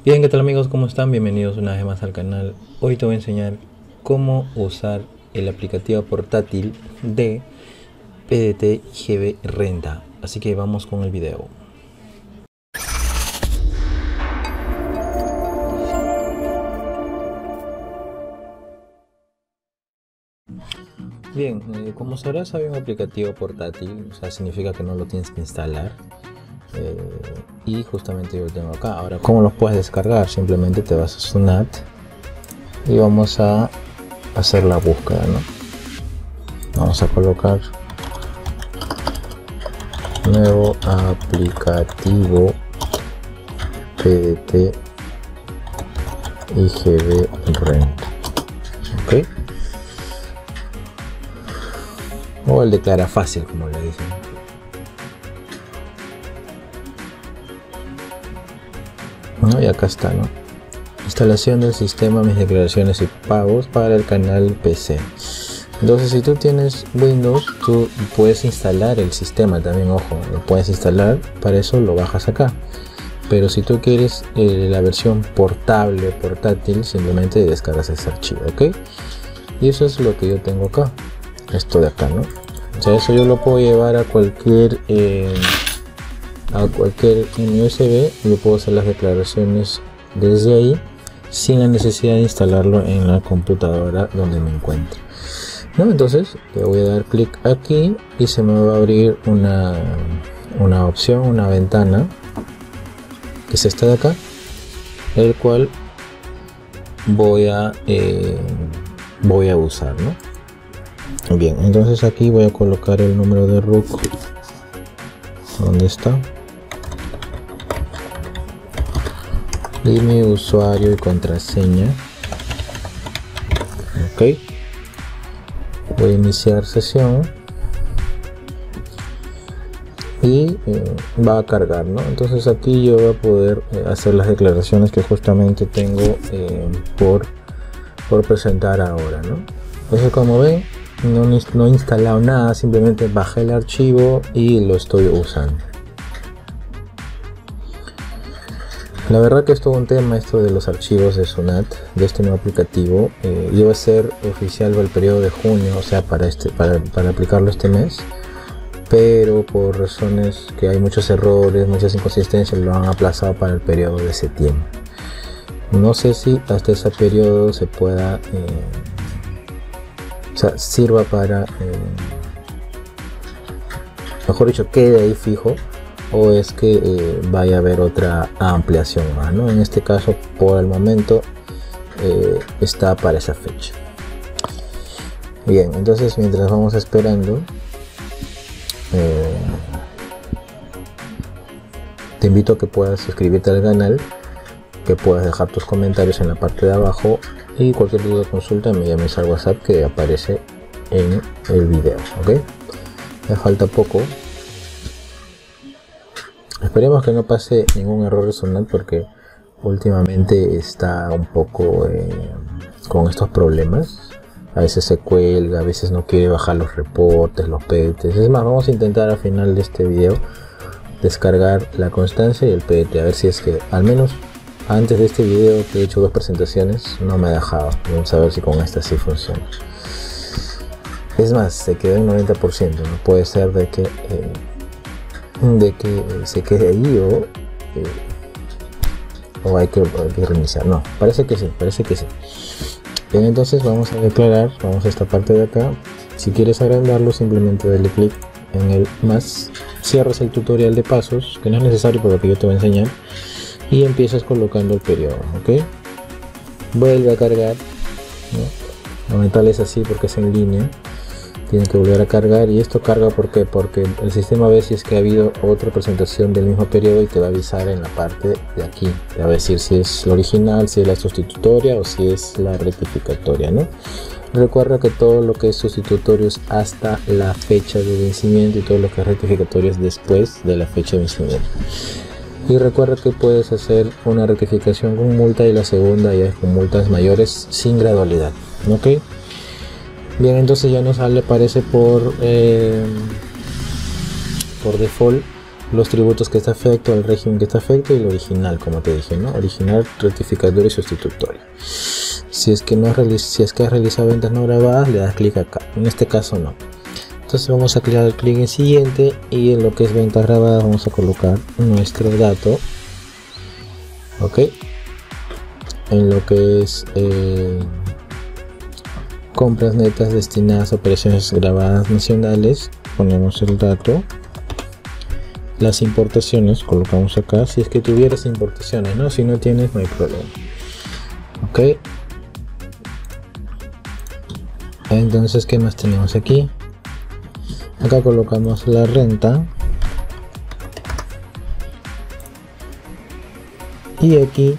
Bien, ¿qué tal amigos? ¿Cómo están? Bienvenidos una vez más al canal. Hoy te voy a enseñar cómo usar el aplicativo portátil de PDT GB Renta. Así que vamos con el video. Bien, como sabrás hay un aplicativo portátil, o sea, significa que no lo tienes que instalar. Y justamente yo lo tengo acá. Ahora, ¿cómo lo puedes descargar? Simplemente te vas a Sunat y vamos a hacer la búsqueda, ¿no? Vamos a colocar nuevo aplicativo PDT IGB Renta, ok, o el declara fácil, como le dicen. ¿No? Y acá está, ¿no? Instalación del sistema, mis declaraciones y pagos para el canal PC. Entonces, si tú tienes Windows, tú puedes instalar el sistema también, ojo, lo puedes instalar, para eso lo bajas acá. Pero si tú quieres la versión portátil, simplemente descargas ese archivo, ¿ok? Y eso es lo que yo tengo acá, esto de acá, ¿no? O sea, eso yo lo puedo llevar a cualquier USB, yo puedo hacer las declaraciones desde ahí, sin la necesidad de instalarlo en la computadora donde me encuentre, ¿no? Entonces le voy a dar clic aquí y se me va a abrir una opción, una ventana, que es esta de acá, el cual voy a usar, ¿no? Bien, entonces aquí voy a colocar el número de root. ¿Dónde está? Y mi usuario y contraseña. Ok, voy a iniciar sesión y va a cargar, ¿no? Entonces aquí yo voy a poder hacer las declaraciones que justamente tengo por presentar ahora, ¿no? Entonces, como ven, no he instalado nada, simplemente bajé el archivo y lo estoy usando. La verdad que es todo un tema esto de los archivos de Sunat, de este nuevo aplicativo. Iba a ser oficial para el periodo de junio, o sea, para aplicarlo este mes, pero por razones que hay muchos errores, muchas inconsistencias, lo han aplazado para el periodo de septiembre. No sé si hasta ese periodo se pueda, o sea, sirva para, mejor dicho, quede ahí fijo, o es que vaya a haber otra ampliación más, ¿no? En este caso, por el momento, está para esa fecha. Bien, entonces mientras vamos esperando, te invito a que puedas suscribirte al canal, que puedas dejar tus comentarios en la parte de abajo, y cualquier duda o consulta me llames al WhatsApp que aparece en el video, ¿ok? Ya falta poco. Esperemos que no pase ningún error de Sunat, porque últimamente está un poco con estos problemas. A veces se cuelga, a veces no quiere bajar los reportes, los PDT. Es más, vamos a intentar al final de este video descargar la constancia y el PDT, a ver si es que al menos antes de este video, que he hecho 2 presentaciones, no me ha dejado. Vamos a ver si con esta sí funciona. Es más, se quedó en 90%, no puede ser de que se quede ahí o hay que reiniciar. No, parece que sí. Bien, entonces vamos a declarar, vamos a esta parte de acá. Si quieres agrandarlo, simplemente dale clic en el más, cierras el tutorial de pasos, que no es necesario por lo que yo te voy a enseñar, y empiezas colocando el periodo, ok. Vuelve a cargar, ¿no? Aumentarle es así porque es en línea. Tiene que volver a cargar, y esto carga porque el sistema ve si es que ha habido otra presentación del mismo periodo y te va a avisar en la parte de aquí. Te va a decir si es la original, si es la sustitutoria o si es la rectificatoria, ¿no? Recuerda que todo lo que es sustitutorio es hasta la fecha de vencimiento, y todo lo que es rectificatorio es después de la fecha de vencimiento. Y recuerda que puedes hacer una rectificación con multa y la segunda ya es con multas mayores sin gradualidad, ¿ok? Bien, entonces ya nos sale, aparece por default los tributos que está afecto, el régimen que está afecto y el original, como te dije, ¿no? Original, rectificatorio y sustitutorio. Si es que has realizado ventas no grabadas, le das clic acá. En este caso no. Entonces vamos a dar clic en siguiente y en lo que es ventas grabadas vamos a colocar nuestro dato. Ok. En lo que es compras netas destinadas a operaciones grabadas nacionales, ponemos el dato. Las importaciones colocamos acá, si es que tuvieras importaciones, ¿no? Si no tienes, no hay problema. Ok. Entonces, ¿qué más tenemos aquí? Acá colocamos la renta. Y aquí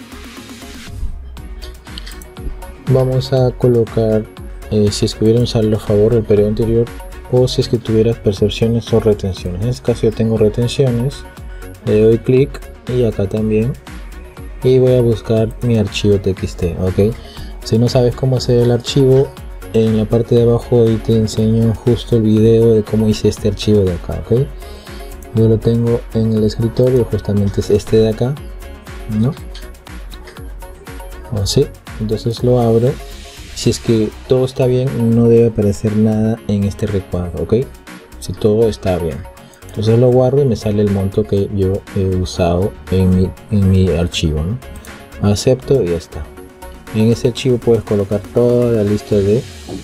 vamos a colocar si es que hubiera un saldo a favor del periodo anterior o si es que tuvieras percepciones o retenciones. En este caso yo tengo retenciones, le doy clic y acá también, y voy a buscar mi archivo txt. Ok, si no sabes cómo hacer el archivo, en la parte de abajo ahí te enseño justo el video de cómo hice este archivo de acá. Ok, yo lo tengo en el escritorio, justamente es este de acá, ¿no? Así, entonces lo abro. Si es que todo está bien, no debe aparecer nada en este recuadro, ok. Si todo está bien, entonces lo guardo y me sale el monto que yo he usado en mi archivo, ¿no? Acepto y ya está. En ese archivo puedes colocar toda la lista de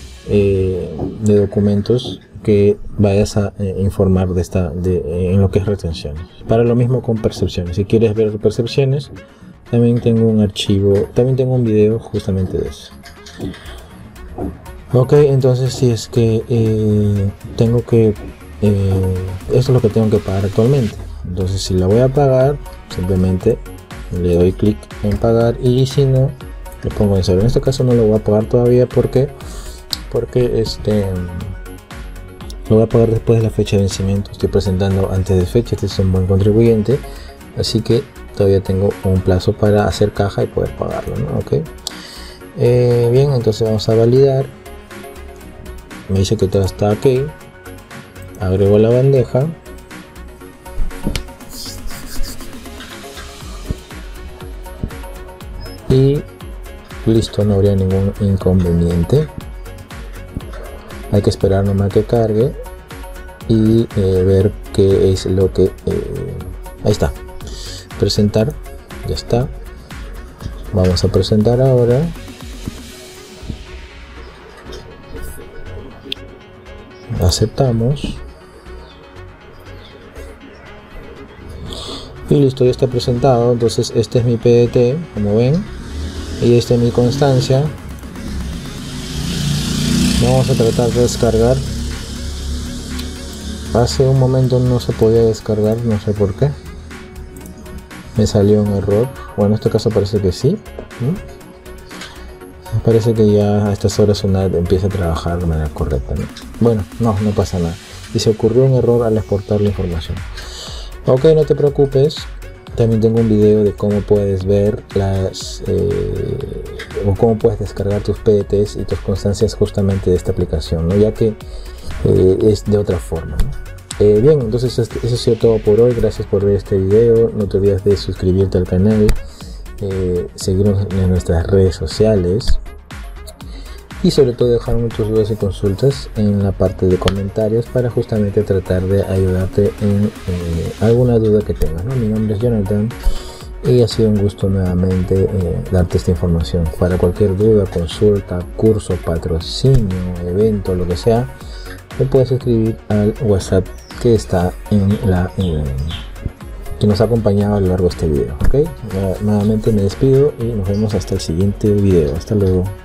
documentos que vayas a informar en lo que es retenciones. Para lo mismo con percepciones. Si quieres ver percepciones, también tengo un archivo, también tengo un video justamente de eso. Ok, entonces si es que tengo que esto es lo que tengo que pagar actualmente. Entonces si la voy a pagar, simplemente le doy clic en pagar, y si no, le pongo en cero. En este caso no lo voy a pagar todavía porque lo voy a pagar después de la fecha de vencimiento. Estoy presentando antes de fecha, este es un buen contribuyente, así que todavía tengo un plazo para hacer caja y poder pagarlo, ¿no? Ok. Bien, entonces vamos a validar. Me dice que todo está ok. Agrego la bandeja. Y listo, no habría ningún inconveniente. Hay que esperar nomás que cargue y ver qué es lo que ahí está. Presentar, ya está. Vamos a presentar ahora. Aceptamos y listo, ya está presentado. Entonces este es mi PDT, como ven, y esta es mi constancia. Vamos a tratar de descargar. Hace un momento no se podía descargar, no sé por qué, me salió un error. Bueno, en este caso parece que sí, ¿no? Parece que ya a estas horas UNAD empieza a trabajar de manera correcta, ¿no? Bueno, no pasa nada. Y se ocurrió un error al exportar la información. Ok, no te preocupes. También tengo un video de cómo puedes ver o cómo puedes descargar tus PDTs y tus constancias justamente de esta aplicación, ¿no? Ya que es de otra forma, ¿no? Bien, entonces eso ha sido todo por hoy. Gracias por ver este video. No te olvides de suscribirte al canal, seguirnos en nuestras redes sociales y sobre todo dejarme tus dudas y consultas en la parte de comentarios para justamente tratar de ayudarte en alguna duda que tengas, ¿no? Mi nombre es Jonathan y ha sido un gusto nuevamente darte esta información. Para cualquier duda, consulta, curso, patrocinio, evento, lo que sea, me puedes escribir al WhatsApp que está que nos ha acompañado a lo largo de este video. Ok, nuevamente me despido y nos vemos hasta el siguiente video. Hasta luego.